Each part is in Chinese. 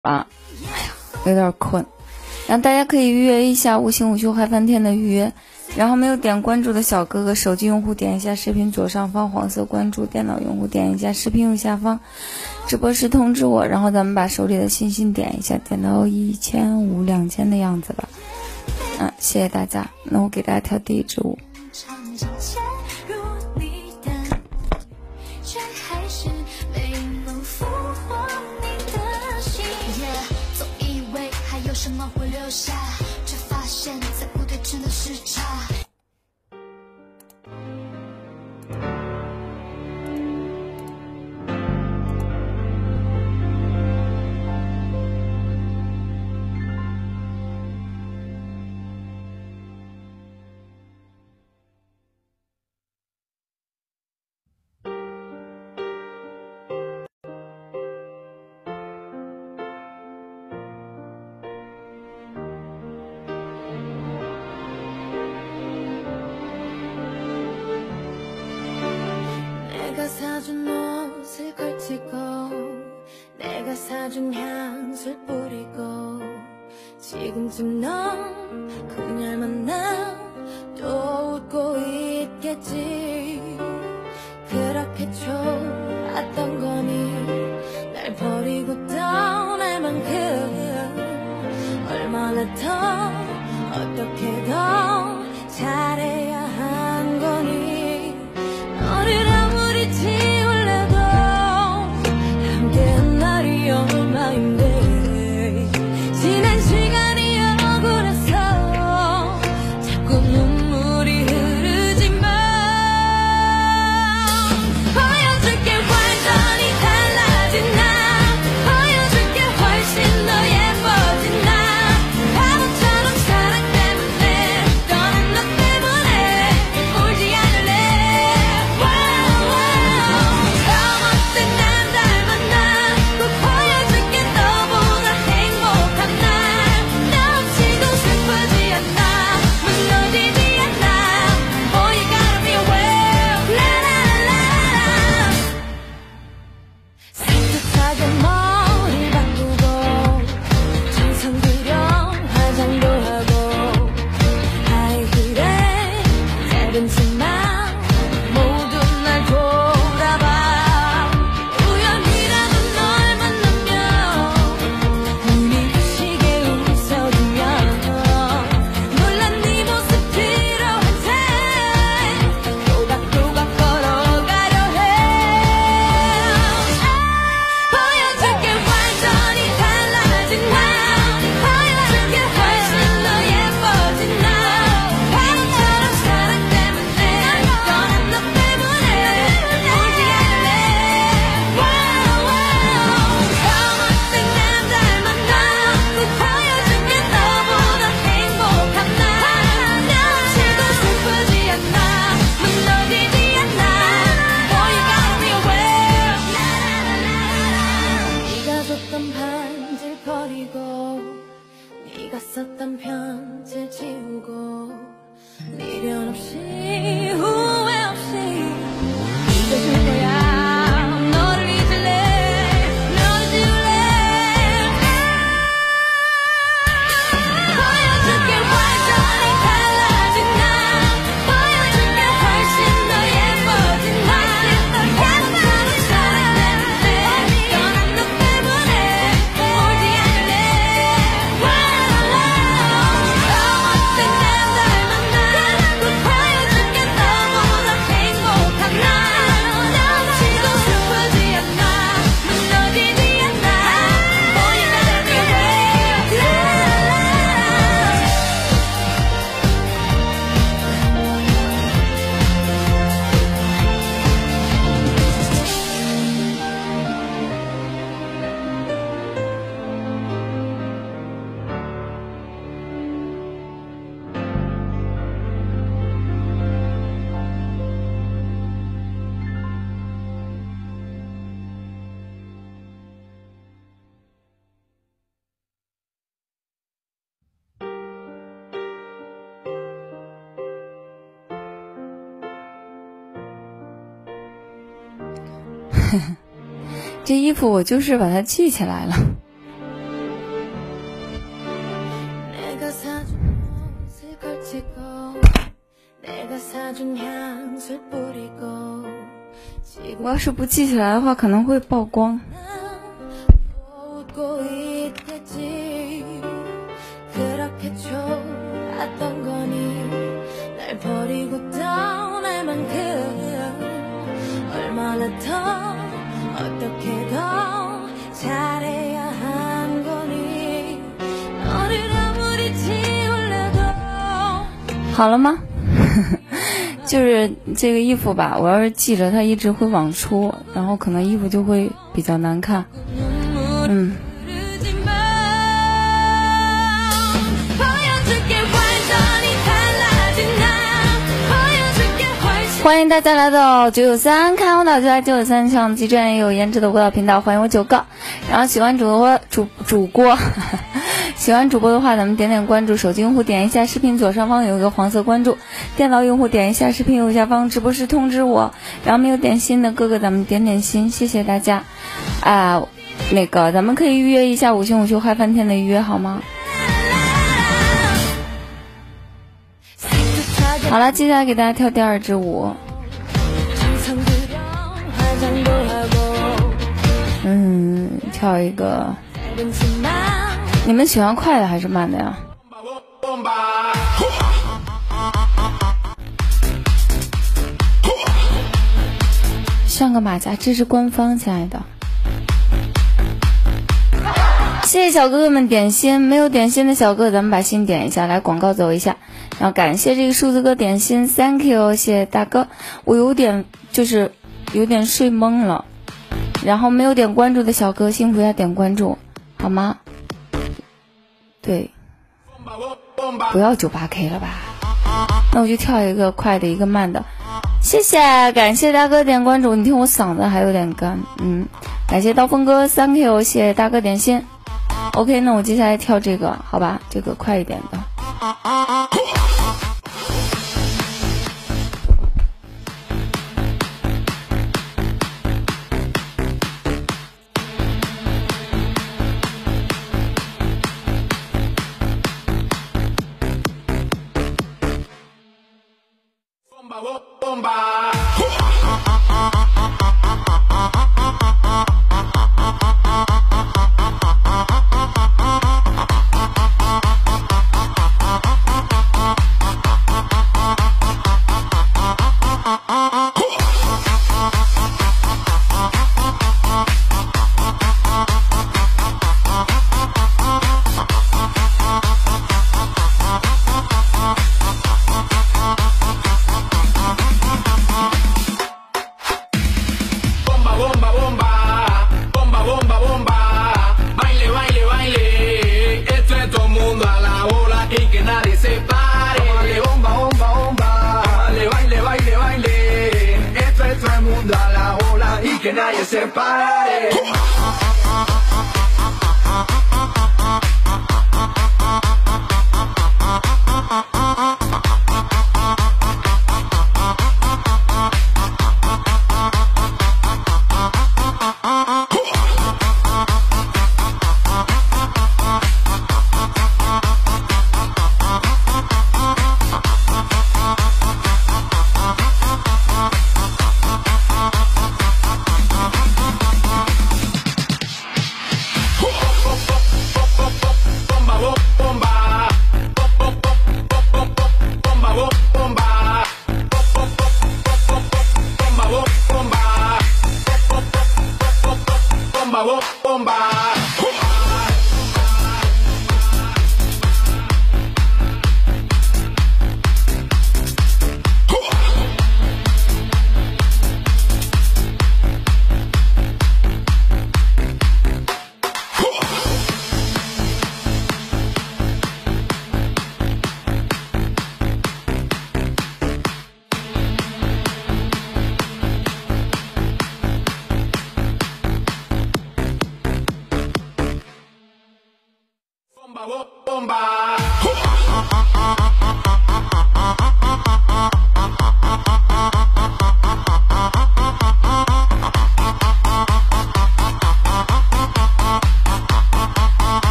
啊，有点困。然后大家可以预约一下无形无休嗨翻天的预约。然后没有点关注的小哥哥，手机用户点一下视频左上方黄色关注，电脑用户点一下视频右下方直播时通知我，然后咱们把手里的星星点一下，点到1500、2000的样子吧。谢谢大家。那我给大家跳第一支舞。什么会留下，却发现在不对称的时差。내가 사준 옷을 걸치고 내가 사준 향수를 뿌리고 지금쯤 넌 그녀를 만나 또 웃고 있겠지. 그렇게 좋았던 거니 날 버리고 떠날 만큼 얼마나 더 어떻게 더 잘해야 한 거니. 너를 아무리 지울래도 함께한 날이 얼마인데 지난 시간이 억울해서 자꾸 눈물이 흐르지만 보여줄게 완전히 달라진 나 보여줄게 훨씬 더 예뻐진 나 바보처럼 사랑 때문에 떠난 너 때문에 울지 않을래. 더 못된 남자를 만나 꼭 보여줄게 너보다 행복한 날 나 없이도 슬프지 않아 무너지지 않아. Boy you gotta be aware. 라라라라 산뜻하게 머리 바꾸고 정성 들여 화장도 하고 아이 그래 짧은 치마 모두 날 돌아봐. 우연이라도 널 만나면 눈이 부시게 웃어주면 놀란 네 모습 필요할 때 또박또박 걸어가려 해. 보여줄게 완전히 달라진 나 보여줄게 훨씬 더 예뻐진 나 바보처럼 사랑 때문에 떠난 너 때문에 울지 않을래. 더 못된 남자를 만나 꼭 보여줄게 너보다 행복한 날 나 없이도 슬프지 않아 무너지지 않아. Boy you gotta be aware. 네가 줬던 반지를 버리고 네가 썼던 편지를 지우고 미련 없이 후회 없이 잊어줄 거야. 너를 잊을래 너를 지울래. 보여줄게 완전히 달라진 나 보여줄게 훨씬 더 예뻐진 나 바보처럼 사랑 때문에 떠난 너 때문에 울지 않을래. 더 못된 남자를 만나 꼭 보여줄게 너보다 행복한 날 나 없이도 슬프지 않아 무너지지 않아. Boy you gotta be aware.这衣服我就是把它系起来了。 我要是不记起来的话，可能会曝光。好了吗？就是这个衣服吧，我要是记着它一直会往出，然后可能衣服就会比较难看。欢迎大家来到993看舞蹈就来993上极专业有颜值的舞蹈频道，欢迎我9个。然后喜欢主播喜欢主播的话，咱们点点关注，手机用户点一下视频左上方有一个黄色关注，电脑用户点一下视频右下方直播时通知我，然后没有点心的哥哥咱们点点心，谢谢大家那个咱们可以预约一下5星5秀嗨翻天的预约好吗？好了，接下来给大家跳第2支舞。跳一个，你们喜欢快的还是慢的呀？上个马甲，这是官方，亲爱的。谢谢小哥哥们点心，没有点心的小哥哥咱们把心点一下，来广告走一下。然后感谢这个数字哥点心 ，Thank you， 谢谢大哥。我有点睡懵了，然后没有点关注的小哥辛苦一下点关注，好吗？对，不要98K 了吧？那我就跳一个快的，一个慢的。谢谢，感谢大哥点关注。你听我嗓子还有点干，感谢刀锋哥 ，Thank you， 谢谢大哥点心。OK， 那我接下来跳这个，好吧？这个快一点的。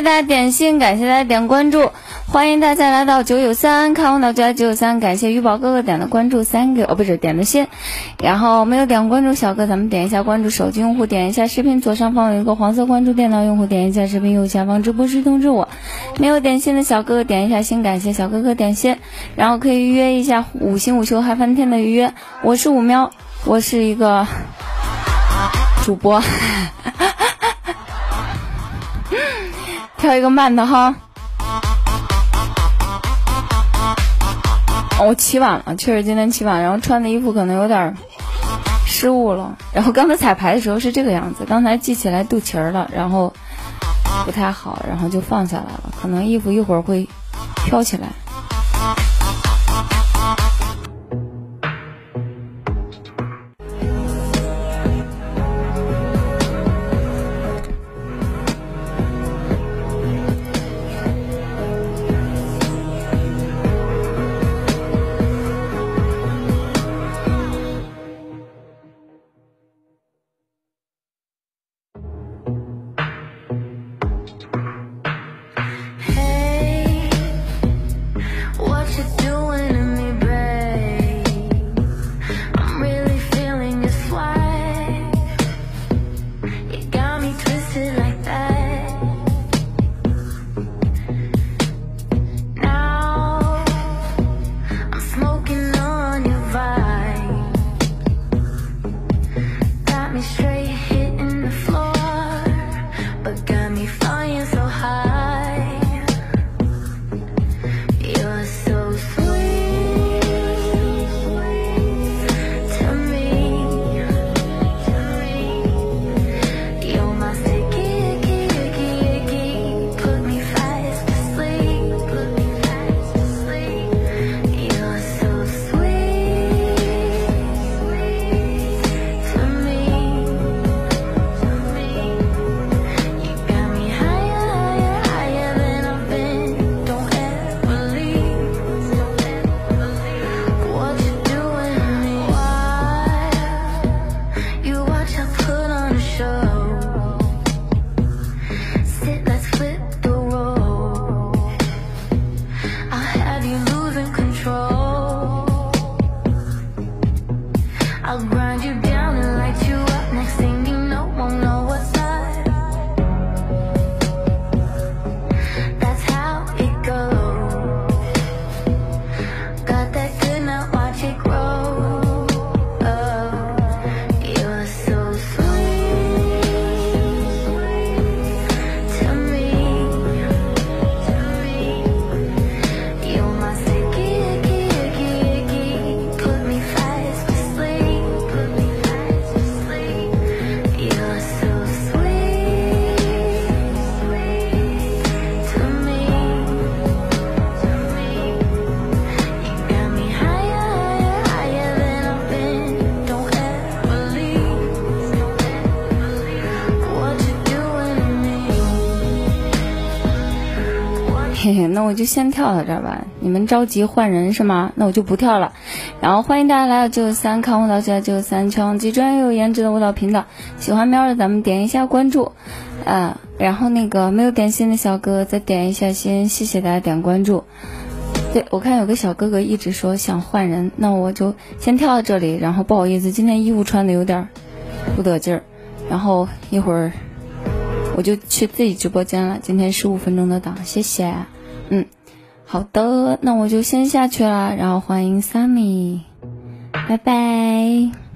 谢大家点心，感谢大家点关注，欢迎大家来到993，看我脑就来993，感谢鱼宝哥哥点的关注，3个不是点的心，然后没有点关注小哥，咱们点一下关注，手机用户点一下视频左上方有一个黄色关注，电脑用户点一下视频右下方直播时通知我，没有点心的小哥哥点一下心，感谢小哥哥点心，然后可以预约一下5星午休嗨翻天的预约，我是五喵，我是一个主播跳一个慢的哈。我起晚了，确实今天起晚，然后穿的衣服可能有点失误了，然后刚才彩排的时候是这个样子，刚才系起来肚脐儿了，然后不太好，然后就放下来了，可能衣服一会儿会飘起来。嘿嘿，那我就先跳到这儿吧。你们着急换人是吗？那我就不跳了。然后欢迎大家来到993，看舞蹈就在993，全网最专业又颜值的舞蹈频道。喜欢喵的咱们点一下关注，然后那个没有点心的小哥再点一下心，谢谢大家点关注。对，我看有个小哥哥一直说想换人，那我就先跳到这里。然后不好意思，今天衣服穿的有点不得劲儿，然后一会儿我就去自己直播间了，今天15分钟的档，谢谢。好的，那我就先下去了，然后欢迎 Sammy， 拜拜。